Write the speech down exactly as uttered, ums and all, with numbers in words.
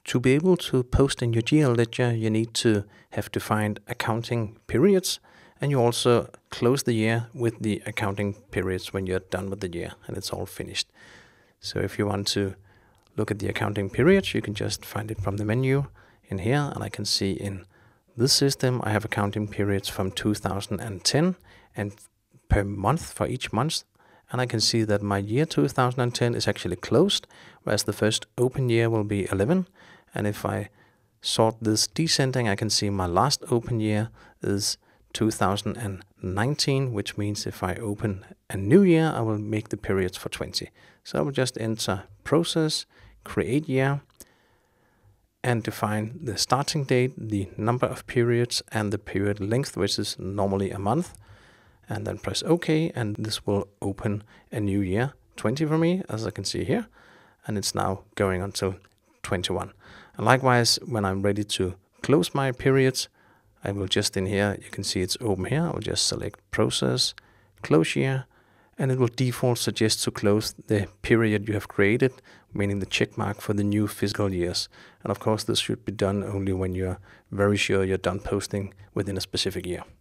To be able to post in your G L ledger, you need to have defined accounting periods, and you also close the year with the accounting periods when you're done with the year and it's all finished. So if you want to look at the accounting periods, you can just find it from the menu in here, and I can see in this system I have accounting periods from two thousand ten and per month for each month. And I can see that my year two thousand ten is actually closed, whereas the first open year will be eleven. And if I sort this descending, I can see my last open year is two thousand nineteen, which means if I open a new year, I will make the periods for twenty. So I will just enter process, create year, and define the starting date, the number of periods, and the period length, which is normally a month. And then press OK, and this will open a new year, twenty for me, as I can see here. And it's now going until twenty-one. And likewise, when I'm ready to close my periods, I will just in here, you can see it's open here. I will just select process, close year, and it will default suggest to close the period you have created, meaning the check mark for the new fiscal years. And of course, this should be done only when you're very sure you're done posting within a specific year.